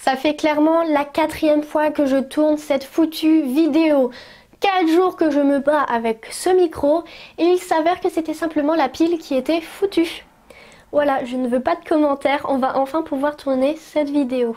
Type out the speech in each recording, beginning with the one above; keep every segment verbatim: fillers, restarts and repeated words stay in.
Ça fait clairement la quatrième fois que je tourne cette foutue vidéo. quatre jours que je me bats avec ce micro et il s'avère que c'était simplement la pile qui était foutue. Voilà, je ne veux pas de commentaires, on va enfin pouvoir tourner cette vidéo.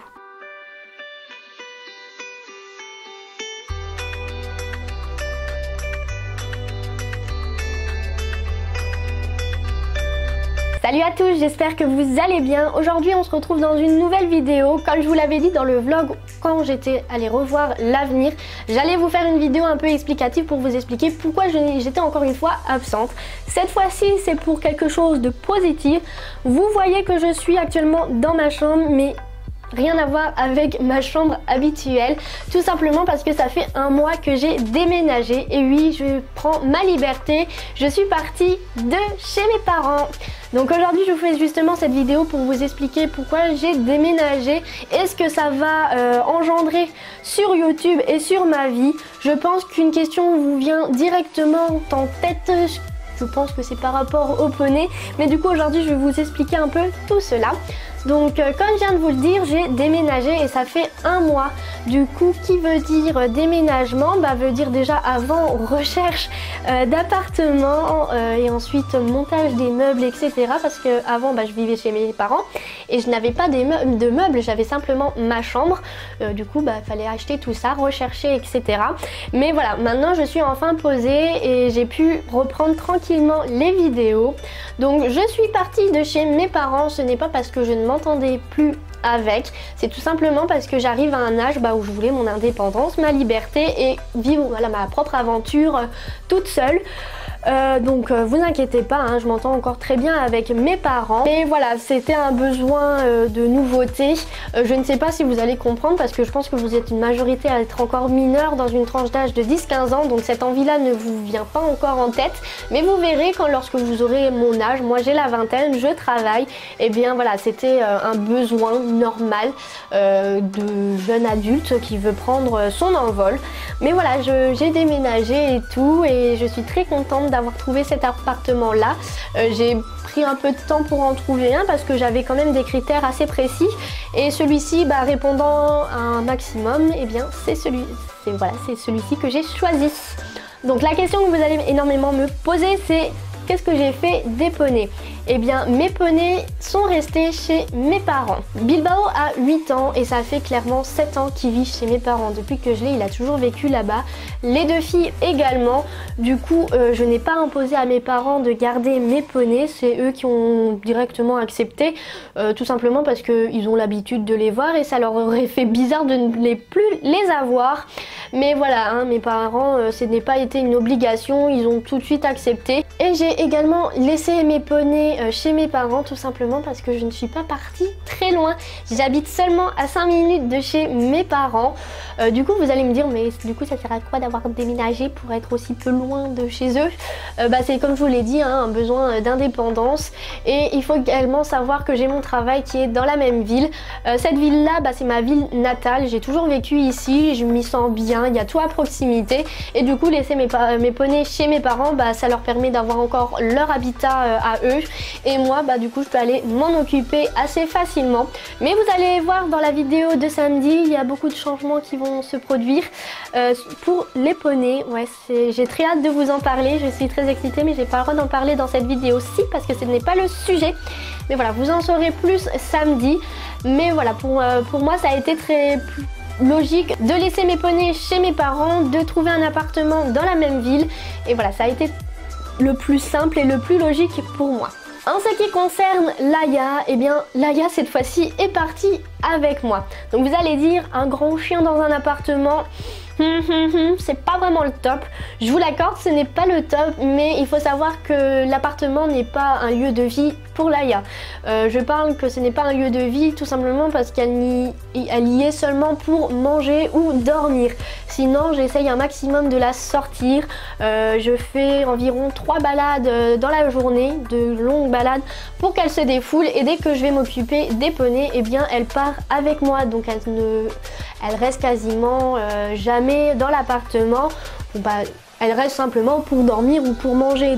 Salut à tous, j'espère que vous allez bien. Aujourd'hui on se retrouve dans une nouvelle vidéo. Comme je vous l'avais dit dans le vlog quand j'étais allée revoir l'avenir, j'allais vous faire une vidéo un peu explicative pour vous expliquer pourquoi j'étais encore une fois absente. Cette fois-ci c'est pour quelque chose de positif. Vous voyez que je suis actuellement dans ma chambre, mais rien à voir avec ma chambre habituelle, tout simplement parce que ça fait un mois que j'ai déménagé et oui, je prends ma liberté, je suis partie de chez mes parents. Donc aujourd'hui je vous fais justement cette vidéo pour vous expliquer pourquoi j'ai déménagé et ce que ça va euh, engendrer sur YouTube et sur ma vie. Je pense qu'une question vous vient directement en tête. Je pense que c'est par rapport au poney, mais du coup aujourd'hui je vais vous expliquer un peu tout cela. Donc euh, comme je viens de vous le dire, j'ai déménagé et ça fait un mois. Du coup, qui veut dire déménagement, bah veut dire déjà avant recherche euh, d'appartement euh, et ensuite montage des meubles, et cetera. Parce que avant bah, je vivais chez mes parents et je n'avais pas des me de meubles, j'avais simplement ma chambre. Euh, du coup, bah fallait acheter tout ça, rechercher, et cetera. Mais voilà, maintenant je suis enfin posée et j'ai pu reprendre tranquillement les vidéos. Donc je suis partie de chez mes parents, ce n'est pas parce que je ne m'entendais plus avec, c'est tout simplement parce que j'arrive à un âge bah, où je voulais mon indépendance, ma liberté et vivre voilà, ma propre aventure euh, toute seule. Euh, donc euh, vous inquiétez pas, hein, je m'entends encore très bien avec mes parents. Mais voilà, c'était un besoin euh, de nouveauté. Euh, je ne sais pas si vous allez comprendre parce que je pense que vous êtes une majorité à être encore mineur dans une tranche d'âge de dix quinze ans. Donc cette envie-là ne vous vient pas encore en tête. Mais vous verrez quand lorsque vous aurez mon âge, moi j'ai la vingtaine, je travaille. Et bien voilà, c'était euh, un besoin normal euh, de jeune adulte qui veut prendre son envol. Mais voilà, j'ai déménagé et tout et je suis très contente d'avoir trouvé cet appartement là. Euh, j'ai pris un peu de temps pour en trouver un parce que j'avais quand même des critères assez précis et celui-ci bah, répondant à un maximum, et eh bien c'est celui, voilà, c'est celui-ci que j'ai choisi. Donc la question que vous allez énormément me poser, c'est qu'est-ce que j'ai fait des poneys? Eh bien mes poneys sont restés chez mes parents. Bilbao a huit ans et ça fait clairement sept ans qu'il vit chez mes parents. Depuis que je l'ai, il a toujours vécu là-bas. Les deux filles également. Du coup euh, je n'ai pas imposé à mes parents de garder mes poneys. C'est eux qui ont directement accepté. Euh, tout simplement parce qu'ils ont l'habitude de les voir et ça leur aurait fait bizarre de ne les plus les avoir. Mais voilà, hein, mes parents, euh, ce n'est pas été une obligation. Ils ont tout de suite accepté. Et j'ai également laissé mes poneys chez mes parents tout simplement parce que je ne suis pas partie très loin. J'habite seulement à cinq minutes de chez mes parents. Euh, du coup vous allez me dire mais du coup ça sert à quoi d'avoir déménagé pour être aussi peu loin de chez eux? euh, bah, C'est comme je vous l'ai dit, hein, un besoin d'indépendance et il faut également savoir que j'ai mon travail qui est dans la même ville. Euh, cette ville là bah, c'est ma ville natale, j'ai toujours vécu ici, je m'y sens bien, il y a tout à proximité et du coup laisser mes, mes poneys chez mes parents bah, ça leur permet d'avoir encore leur habitat euh, à eux. Et moi bah du coup je peux aller m'en occuper assez facilement. Mais vous allez voir dans la vidéo de samedi, il y a beaucoup de changements qui vont se produire euh, pour les poneys. Ouais, j'ai très hâte de vous en parler, je suis très excitée mais j'ai pas le droit d'en parler dans cette vidéo-ci parce que ce n'est pas le sujet. Mais voilà, vous en saurez plus samedi. Mais voilà, pour, euh, pour moi ça a été très logique de laisser mes poneys chez mes parents, de trouver un appartement dans la même ville. Et voilà, ça a été le plus simple et le plus logique pour moi. En ce qui concerne Laïa, eh bien Laïa cette fois-ci est partie avec moi. Donc vous allez dire, un grand chien dans un appartement, hum, hum, hum, c'est pas vraiment le top. Je vous l'accorde, ce n'est pas le top, mais il faut savoir que l'appartement n'est pas un lieu de vie pour Laïa. Euh, je parle que ce n'est pas un lieu de vie tout simplement parce qu'elle y, elle y est seulement pour manger ou dormir. Sinon j'essaye un maximum de la sortir. Euh, je fais environ trois balades dans la journée, de longues balades pour qu'elle se défoule et dès que je vais m'occuper des poneys, eh bien elle part avec moi. Donc elle, ne, elle reste quasiment euh, jamais dans l'appartement. Bah, elle reste simplement pour dormir ou pour manger. Donc,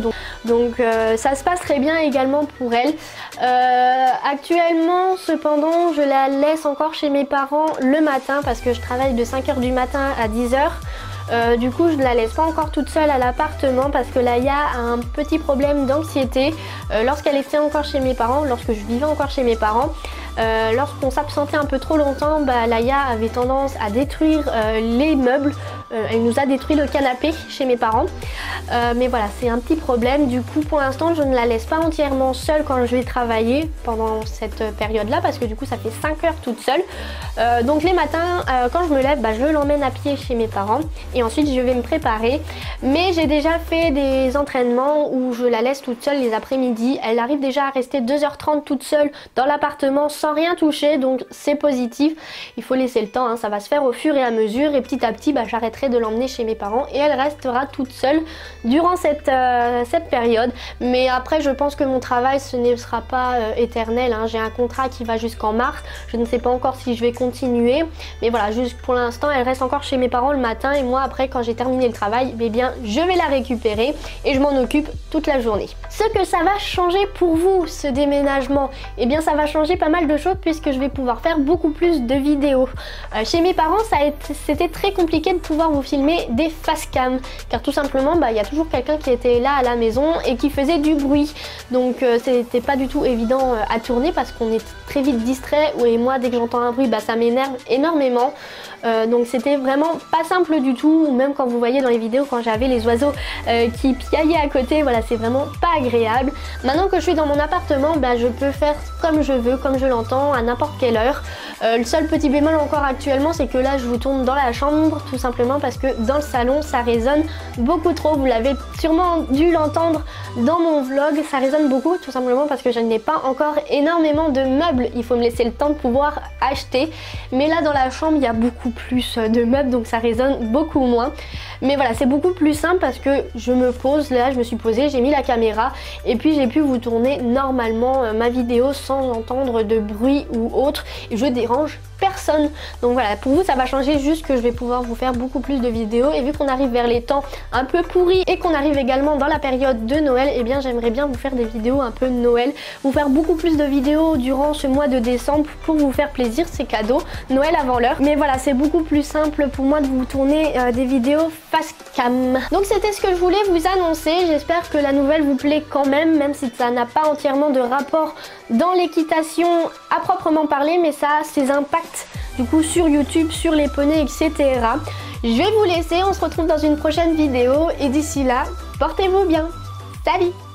Donc euh, ça se passe très bien également pour elle. Euh, actuellement cependant je la laisse encore chez mes parents le matin parce que je travaille de cinq heures du matin à dix heures. Euh, du coup je ne la laisse pas encore toute seule à l'appartement parce que Laïa a un petit problème d'anxiété euh, lorsqu'elle était encore chez mes parents, lorsque je vivais encore chez mes parents. Euh, lorsqu'on s'absentait un peu trop longtemps, bah, Laïa avait tendance à détruire euh, les meubles. Euh, elle nous a détruit le canapé chez mes parents. Euh, mais voilà, c'est un petit problème. Du coup, pour l'instant, je ne la laisse pas entièrement seule quand je vais travailler pendant cette période-là parce que du coup, ça fait cinq heures toute seule. Euh, donc les matins, euh, quand je me lève, bah, je l'emmène à pied chez mes parents et ensuite je vais me préparer. Mais j'ai déjà fait des entraînements où je la laisse toute seule les après-midi. Elle arrive déjà à rester deux heures trente toute seule dans l'appartement sans rien toucher, donc c'est positif. Il faut laisser le temps, hein, ça va se faire au fur et à mesure et petit à petit bah, j'arrêterai de l'emmener chez mes parents et elle restera toute seule durant cette, euh, cette période. Mais après je pense que mon travail ce ne sera pas euh, éternel, hein. J'ai un contrat qui va jusqu'en mars, je ne sais pas encore si je vais continuer, mais voilà, juste pour l'instant elle reste encore chez mes parents le matin et moi après quand j'ai terminé le travail, eh bien je vais la récupérer et je m'en occupe toute la journée. Ce que ça va changer pour vous ce déménagement, eh bien ça va changer pas mal de choses puisque je vais pouvoir faire beaucoup plus de vidéos. Euh, chez mes parents, ça a été, c'était très compliqué de pouvoir vous filmer des face cam car tout simplement, bah, il y a toujours quelqu'un qui était là à la maison et qui faisait du bruit. Donc euh, c'était pas du tout évident euh, à tourner parce qu'on est très vite distrait et moi dès que j'entends un bruit, bah, ça m'énerve énormément. Euh, donc c'était vraiment pas simple du tout, ou même quand vous voyez dans les vidéos quand j'avais les oiseaux euh, qui piaillaient à côté, voilà, c'est vraiment pas agréable. Maintenant que je suis dans mon appartement, bah, je peux faire comme je veux, comme je l'entends, à n'importe quelle heure. Euh, le seul petit bémol encore actuellement, c'est que là je vous tourne dans la chambre, tout simplement parce que dans le salon ça résonne beaucoup trop. Vous l'avez sûrement dû l'entendre dans mon vlog, ça résonne beaucoup, tout simplement parce que je n'ai pas encore énormément de meubles. Il faut me laisser le temps de pouvoir acheter, mais là dans la chambre il y a beaucoup plus de meubles donc ça résonne beaucoup moins. Mais voilà, c'est beaucoup plus simple parce que je me pose, là je me suis posée, j'ai mis la caméra et puis j'ai pu vous tourner normalement euh, ma vidéo sans entendre de bruit ou autre et je dérange personne. Donc voilà, pour vous ça va changer, juste que je vais pouvoir vous faire beaucoup plus de vidéos et vu qu'on arrive vers les temps un peu pourris et qu'on arrive également dans la période de Noël, et eh bien j'aimerais bien vous faire des vidéos un peu Noël, vous faire beaucoup plus de vidéos durant ce mois de décembre pour vous faire plaisir, c'est cadeau, Noël avant l'heure. Mais voilà, c'est beaucoup plus simple pour moi de vous tourner euh, des vidéos face cam. Donc c'était ce que je voulais vous annoncer, j'espère que la nouvelle vous plaît quand même, même si ça n'a pas entièrement de rapport dans l'équitation à proprement parler, mais ça a ses impacts du coup sur YouTube, sur les poneys, et cetera. Je vais vous laisser, on se retrouve dans une prochaine vidéo et d'ici là, portez-vous bien. Salut!